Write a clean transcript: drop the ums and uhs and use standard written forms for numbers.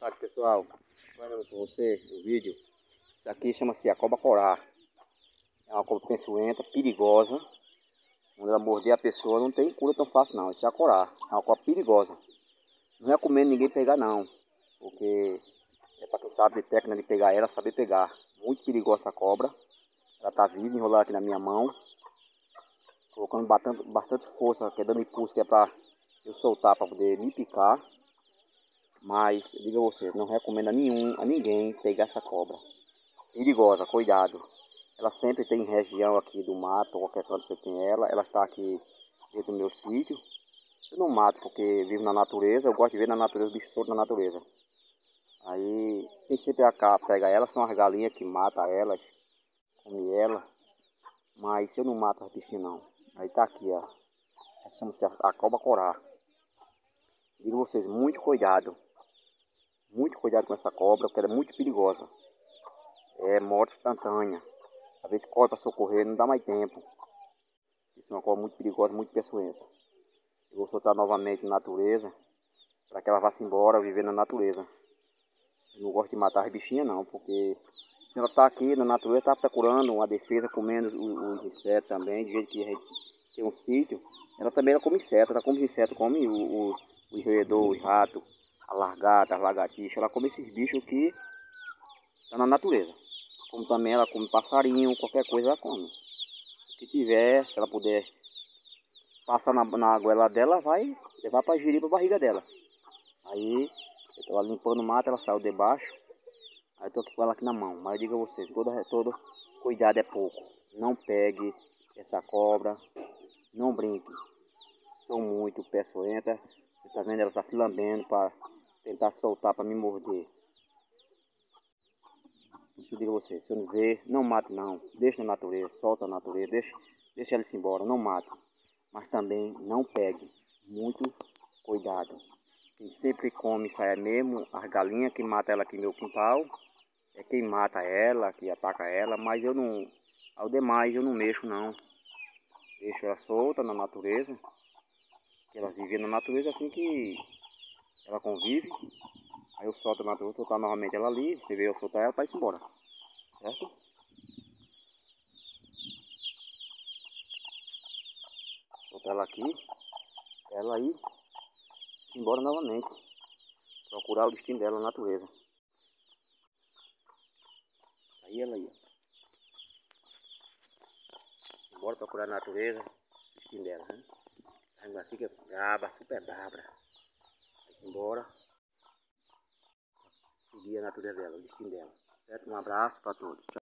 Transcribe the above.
tarde, pessoal. Falando com você o vídeo. Isso aqui chama-se a cobra corá. É uma cobra peçonhenta, perigosa. Quando ela morder a pessoa não tem cura tão fácil não. Isso é a corá. É uma cobra perigosa. Não recomendo ninguém pegar não. Porque é para quem sabe de técnica de pegar ela, saber pegar. Muito perigosa essa cobra. Ela tá viva, enrolada aqui na minha mão. Colocando bastante força, que é dando impulso, que é para eu soltar para poder me picar. Mas eu digo a você, não recomendo a ninguém pegar essa cobra. Perigosa, cuidado. Ela sempre tem região aqui do mato, qualquer canto você tem ela. Ela está aqui dentro do meu sítio. Eu não mato porque vivo na natureza, eu gosto de ver na natureza, os bichos soltos na natureza. Aí quem sempre pega ela são as galinhas que matam elas, come ela. Mas eu não mato as bichinhas não. Aí tá aqui, ó. Chama-se a cobra corá. Digo a vocês, muito cuidado. Muito cuidado com essa cobra, porque ela é muito perigosa. É morte instantânea. Às vezes corre para socorrer, não dá mais tempo. Isso é uma cobra muito perigosa, muito peçonhenta. Eu vou soltar novamente na natureza, para que ela vá-se embora, viver na natureza. Eu não gosto de matar as bichinhas não, porque se ela está aqui na natureza, está procurando uma defesa, comendo os insetos também, de jeito que a gente tem um sítio. Ela come inseto, ela come inseto, come o roedor, os ratos, a largata, as lagartixas. Ela come esses bichos que estão na natureza. Como também ela come passarinho, qualquer coisa ela come. O que tiver, se ela puder passar na goela dela, vai levar para girir para a barriga dela. Aí eu estou limpando o mato, ela saiu debaixo. Aí eu estou com ela aqui na mão. Mas eu digo a você, todo cuidado é pouco. Não pegue essa cobra, não brinque. Sou muito peçonhenta. Você está vendo, ela está se lambendo para tentar soltar para me morder. Isso eu digo a você, se eu não ver, não mate não. Deixa na natureza, solta na natureza, deixa ela se embora, não mate. Mas também não pegue. Muito cuidado. Quem sempre come isso aí é mesmo as galinhas que matam ela aqui no meu quintal. É quem mata ela, que ataca ela, mas eu não. Ao demais eu não mexo não. Deixo ela solta na natureza. Que ela vive na natureza assim que ela convive. Aí eu solto na natureza, vou soltar novamente ela ali. Você vê eu soltar ela para ir embora. Certo? Soltar ela aqui. Ela aí se embora novamente. Procurar o destino dela na natureza. Aí ela ia. Bora procurar a natureza, o destino dela, né? A água fica braba, super braba. Vai-se embora. Seguir a natureza dela, o destino dela. Certo? Um abraço para todos.